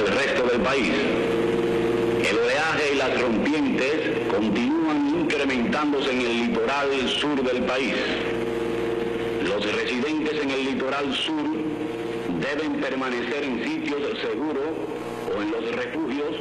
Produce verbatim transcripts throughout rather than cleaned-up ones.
el resto del país. El oleaje y las rompientes continúan incrementándose en el litoral sur del país. Los residentes en el litoral sur deben permanecer en sitios seguros o en los refugios.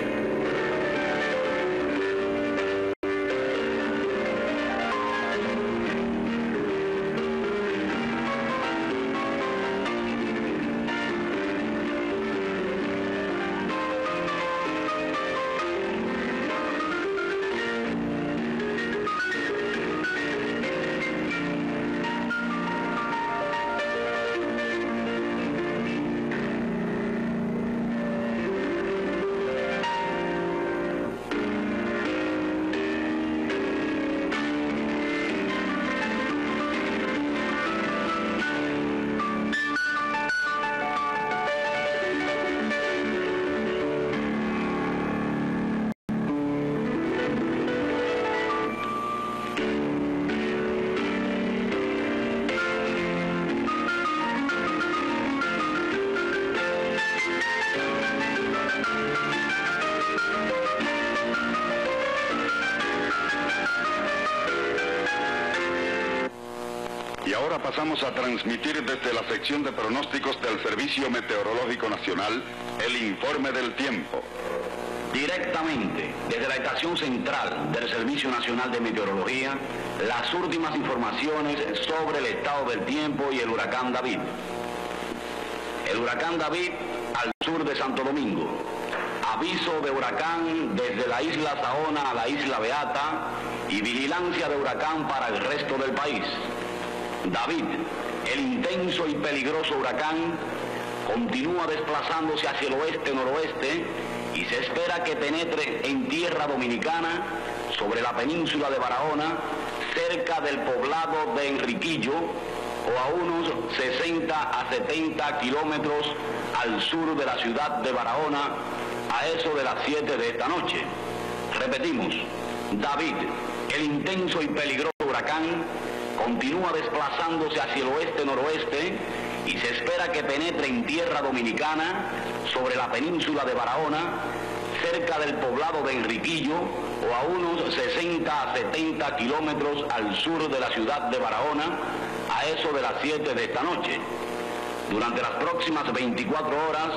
Y ahora pasamos a transmitir desde la sección de pronósticos del Servicio Meteorológico Nacional el informe del tiempo. Directamente desde la estación central del Servicio Nacional de Meteorología, las últimas informaciones sobre el estado del tiempo y el huracán David. El huracán David al sur de Santo Domingo. Aviso de huracán desde la isla Saona a la isla Beata y vigilancia de huracán para el resto del país. David, el intenso y peligroso huracán, continúa desplazándose hacia el oeste-noroeste y se espera que penetre en tierra dominicana sobre la península de Barahona, cerca del poblado de Enriquillo, o a unos sesenta a setenta kilómetros al sur de la ciudad de Barahona, a eso de las siete de esta noche. Repetimos, David, el intenso y peligroso huracán, continúa desplazándose hacia el oeste-noroeste y se espera que penetre en tierra dominicana sobre la península de Barahona, cerca del poblado de Enriquillo, o a unos sesenta a setenta kilómetros al sur de la ciudad de Barahona, a eso de las siete de esta noche. Durante las próximas veinticuatro horas,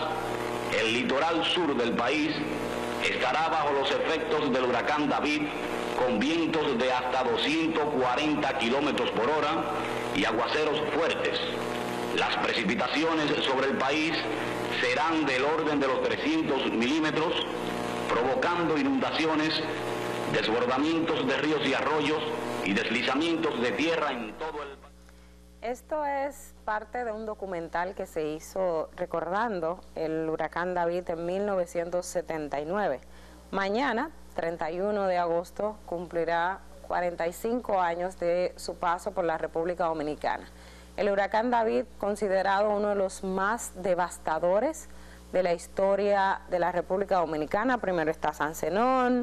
el litoral sur del país estará bajo los efectos del huracán David, con vientos de hasta doscientos cuarenta kilómetros por hora y aguaceros fuertes. Las precipitaciones sobre el país serán del orden de los trescientos milímetros, provocando inundaciones, desbordamientos de ríos y arroyos y deslizamientos de tierra en todo el país. Esto es parte de un documental que se hizo recordando el huracán David en mil novecientos setenta y nueve. Mañana, treinta y uno de agosto, cumplirá cuarenta y cinco años de su paso por la República Dominicana. El huracán David, considerado uno de los más devastadores de la historia de la República Dominicana. Primero está San Zenón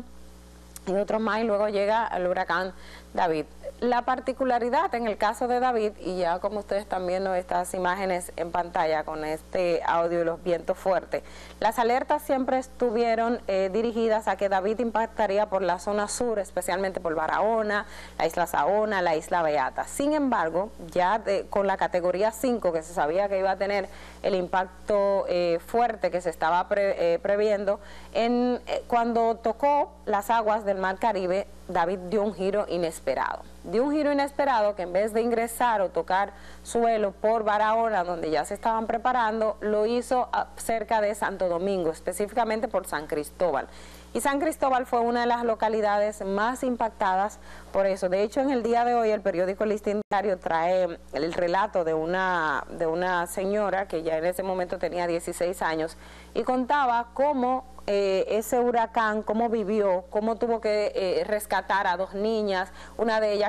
y otros más, y luego llega el huracán David. La particularidad en el caso de David, y ya como ustedes están viendo estas imágenes en pantalla con este audio y los vientos fuertes, las alertas siempre estuvieron eh, dirigidas a que David impactaría por la zona sur, especialmente por Barahona, la isla Saona, la isla Beata. Sin embargo, ya de, con la categoría cinco, que se sabía que iba a tener el impacto eh, fuerte que se estaba pre, eh, previendo, en, eh, cuando tocó las aguas del Mar Caribe, David dio un giro inesperado. Dio un giro inesperado que en vez de ingresar o tocar suelo por Barahona, donde ya se estaban preparando, lo hizo cerca de Santo Domingo, específicamente por San Cristóbal. Y San Cristóbal fue una de las localidades más impactadas por eso. De hecho, en el día de hoy el periódico El Listín Diario trae el relato de una, de una señora que ya en ese momento tenía dieciséis años y contaba cómo Eh, ese huracán, cómo vivió, cómo tuvo que eh, rescatar a dos niñas, una de ellas que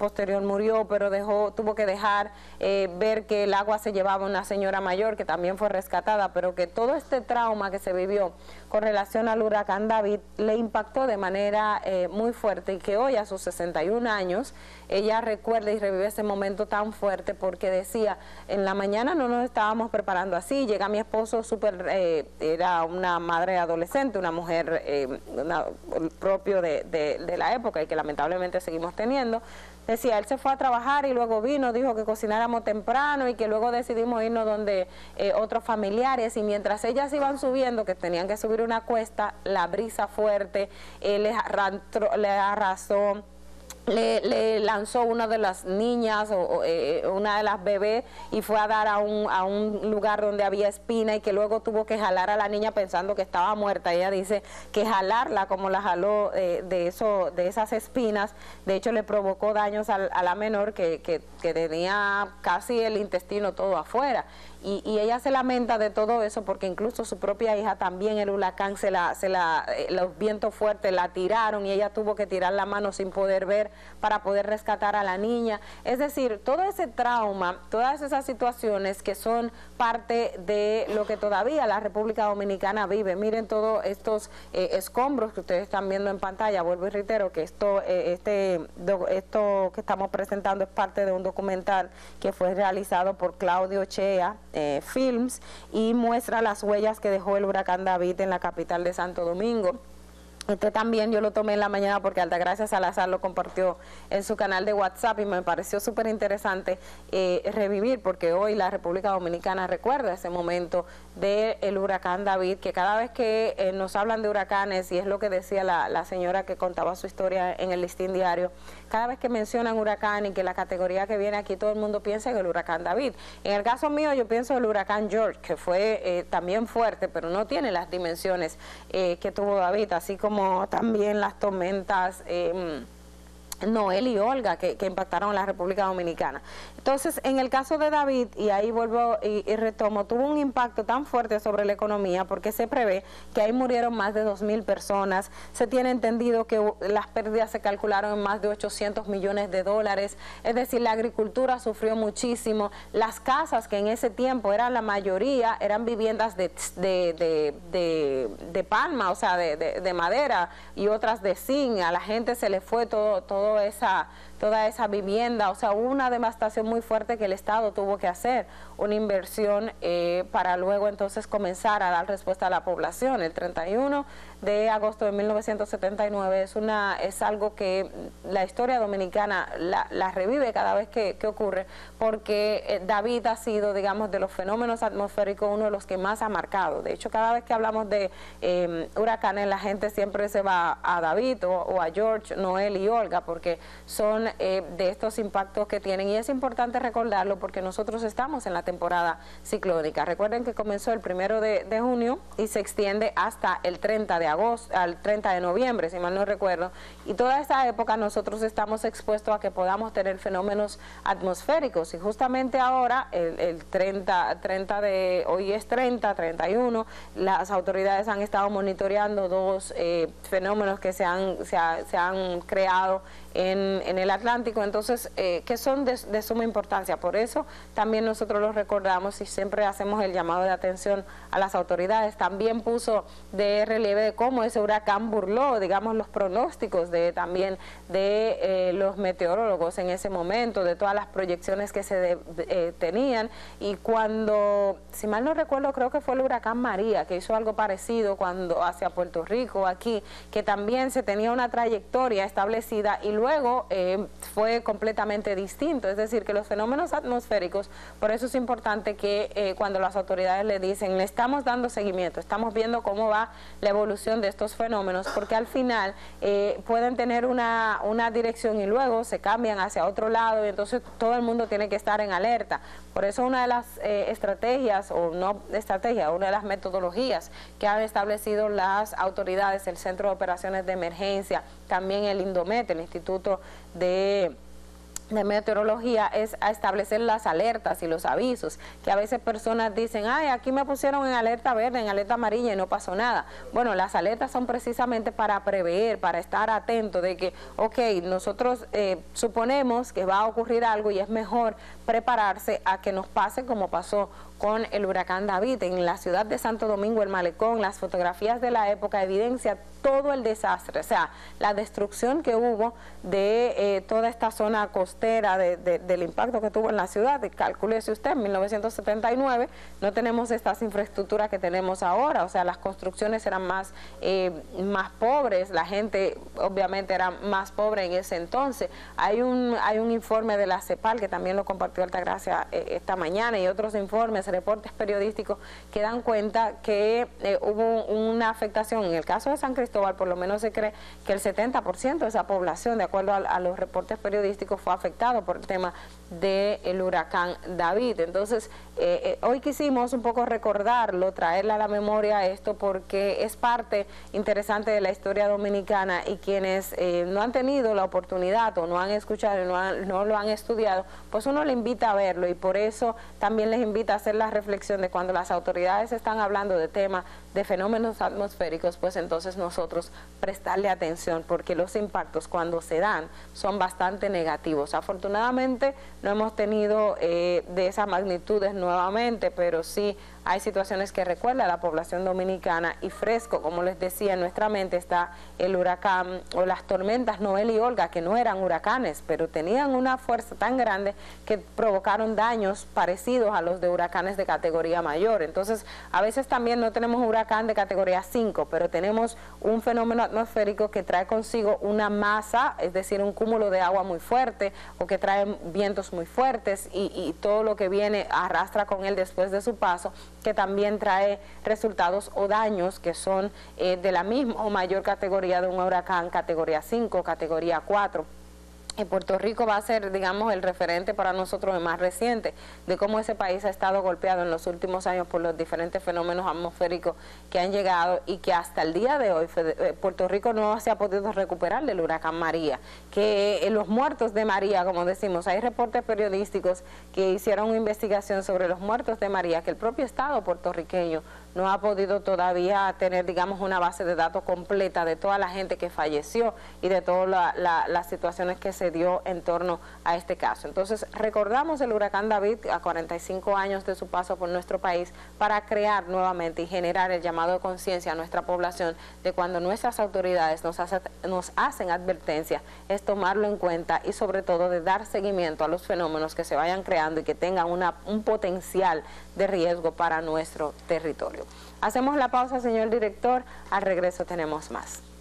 posterior murió, pero dejó, tuvo que dejar eh, ver que el agua se llevaba a una señora mayor que también fue rescatada, pero que todo este trauma que se vivió con relación al huracán David le impactó de manera eh, muy fuerte, y que hoy a sus sesenta y un años ella recuerda y revive ese momento tan fuerte, porque decía, en la mañana no nos estábamos preparando así, llega mi esposo súper, eh, era una madre adolescente, una mujer eh, una, propio de, de, de la época y que lamentablemente seguimos teniendo. Decía, él se fue a trabajar y luego vino, dijo que cocináramos temprano y que luego decidimos irnos donde eh, otros familiares, y mientras ellas iban subiendo, que tenían que subir una cuesta, la brisa fuerte eh, les, arrastro, les arrasó, Le, le lanzó una de las niñas o, o eh, una de las bebés, y fue a dar a un, a un lugar donde había espina, y que luego tuvo que jalar a la niña pensando que estaba muerta. Ella dice que jalarla como la jaló eh, de eso, de esas espinas, de hecho le provocó daños a, a la menor que, que, que tenía casi el intestino todo afuera. Y, y ella se lamenta de todo eso, porque incluso su propia hija también, el huracán, se la, se la, eh, los vientos fuertes la tiraron, y ella tuvo que tirar la mano sin poder ver para poder rescatar a la niña. Es decir, todo ese trauma, todas esas situaciones que son parte de lo que todavía la República Dominicana vive. Miren todos estos eh, escombros que ustedes están viendo en pantalla. Vuelvo y reitero que esto, eh, este, do, esto que estamos presentando es parte de un documental que fue realizado por Claudio Chea Eh, Films, y muestra las huellas que dejó el huracán David en la capital de Santo Domingo. Este también yo lo tomé en la mañana porque Altagracia Salazar lo compartió en su canal de WhatsApp, y me pareció súper interesante eh, revivir, porque hoy la República Dominicana recuerda ese momento del huracán David, que cada vez que eh, nos hablan de huracanes, y es lo que decía la, la señora que contaba su historia en el Listín Diario, cada vez que mencionan huracán y que la categoría que viene aquí, todo el mundo piensa en el huracán David. En el caso mío yo pienso en el huracán George, que fue eh, también fuerte, pero no tiene las dimensiones eh, que tuvo David, así como como también las tormentas eh, Noel y Olga que, que impactaron a la República Dominicana. Entonces, en el caso de David, y ahí vuelvo y, y retomo, tuvo un impacto tan fuerte sobre la economía, porque se prevé que ahí murieron más de dos mil personas. Se tiene entendido que las pérdidas se calcularon en más de ochocientos millones de dólares. Es decir, la agricultura sufrió muchísimo. Las casas, que en ese tiempo eran la mayoría, eran viviendas de, de, de, de, de palma, o sea, de, de, de madera, y otras de zinc. A la gente se le fue todo, todo esa toda esa vivienda, o sea, hubo una devastación muy fuerte que el Estado tuvo que hacer, una inversión eh, para luego entonces comenzar a dar respuesta a la población. El treinta y uno de agosto de mil novecientos setenta y nueve es una es algo que la historia dominicana la, la revive cada vez que, que ocurre, porque eh, David ha sido, digamos, de los fenómenos atmosféricos uno de los que más ha marcado. De hecho, cada vez que hablamos de eh, huracanes, la gente siempre se va a David o, o a George, Noel y Olga, porque son Eh, de estos impactos que tienen, y es importante recordarlo porque nosotros estamos en la temporada ciclónica. Recuerden que comenzó el primero de, de junio y se extiende hasta el treinta de agosto, al treinta de noviembre, si mal no recuerdo, y toda esa época nosotros estamos expuestos a que podamos tener fenómenos atmosféricos, y justamente ahora, el, el treinta, treinta de, hoy es treinta, treinta y uno, las autoridades han estado monitoreando dos eh, fenómenos que se han, se, ha, se han creado en, en el Atlántico, entonces eh, que son de, de suma importancia. Por eso también nosotros los recordamos y siempre hacemos el llamado de atención a las autoridades. También puso de relieve de cómo ese huracán burló, digamos, los pronósticos de también de eh, los meteorólogos en ese momento, de todas las proyecciones que se de, de, eh, tenían, y cuando, si mal no recuerdo, creo que fue el huracán María, que hizo algo parecido cuando hacia Puerto Rico, aquí, que también se tenía una trayectoria establecida y luego eh, fue completamente distinto. Es decir, que los fenómenos atmosféricos, por eso es importante que eh, cuando las autoridades le dicen, le estamos dando seguimiento, estamos viendo cómo va la evolución de estos fenómenos, porque al final eh, pueden tener una, una dirección y luego se cambian hacia otro lado, y entonces todo el mundo tiene que estar en alerta. Por eso una de las eh, estrategias, o no estrategia, una de las metodologías que han establecido las autoridades, el Centro de Operaciones de Emergencia, también el INDOMET, el Instituto de de meteorología es a establecer las alertas y los avisos, que a veces personas dicen, ay, aquí me pusieron en alerta verde, en alerta amarilla y no pasó nada. Bueno, las alertas son precisamente para prever, para estar atento de que, ok, nosotros eh, suponemos que va a ocurrir algo y es mejor prepararse a que nos pase como pasó con el huracán David. En la ciudad de Santo Domingo, el malecón, las fotografías de la época evidencia todo el desastre, o sea, la destrucción que hubo de eh, toda esta zona costera, de, de, del impacto que tuvo en la ciudad. Calcúlese usted, en mil novecientos setenta y nueve no tenemos estas infraestructuras que tenemos ahora, o sea, las construcciones eran más, eh, más pobres, la gente obviamente era más pobre en ese entonces. Hay un, hay un informe de la CEPAL que también lo compartió Altagracia eh, esta mañana, y otros informes, reportes periodísticos que dan cuenta que eh, hubo una afectación. En el caso de San Cristóbal, por lo menos se cree que el setenta por ciento de esa población, de acuerdo a, a los reportes periodísticos, fue afectado por el tema del huracán David. Entonces, eh, eh, hoy quisimos un poco recordarlo, traerle a la memoria esto, porque es parte interesante de la historia dominicana, y quienes eh, no han tenido la oportunidad o no han escuchado, no, han, no lo han estudiado, pues uno le invita a verlo, y por eso también les invita a hacer la reflexión de cuando las autoridades están hablando de temas de fenómenos atmosféricos, pues entonces nosotros prestarle atención, porque los impactos cuando se dan son bastante negativos. Afortunadamente no hemos tenido eh, de esas magnitudes nuevamente, pero sí hay situaciones que recuerda a la población dominicana, y fresco, como les decía, en nuestra mente está el huracán o las tormentas Noel y Olga, que no eran huracanes, pero tenían una fuerza tan grande que provocaron daños parecidos a los de huracanes de categoría mayor. Entonces, a veces también no tenemos un huracán de categoría cinco, pero tenemos un fenómeno atmosférico que trae consigo una masa, es decir, un cúmulo de agua muy fuerte, o que trae vientos muy fuertes, y, y todo lo que viene arrastra con él después de su paso, que también trae resultados o daños que son eh, de la misma o mayor categoría de un huracán categoría cinco, categoría cuatro. En Puerto Rico va a ser, digamos, el referente para nosotros, el más reciente, de cómo ese país ha estado golpeado en los últimos años por los diferentes fenómenos atmosféricos que han llegado, y que hasta el día de hoy Puerto Rico no se ha podido recuperar del huracán María, que en los muertos de María, como decimos, hay reportes periodísticos que hicieron una investigación sobre los muertos de María, que el propio Estado puertorriqueño no ha podido todavía tener, digamos, una base de datos completa de toda la gente que falleció y de todas la, la, las situaciones que se dio en torno a este caso. Entonces, recordamos el huracán David a cuarenta y cinco años de su paso por nuestro país, para crear nuevamente y generar el llamado de conciencia a nuestra población de cuando nuestras autoridades nos, hace, nos hacen advertencias, es tomarlo en cuenta, y sobre todo de dar seguimiento a los fenómenos que se vayan creando y que tengan una, un potencial de riesgo para nuestro territorio. Hacemos la pausa, señor director. Al regreso tenemos más.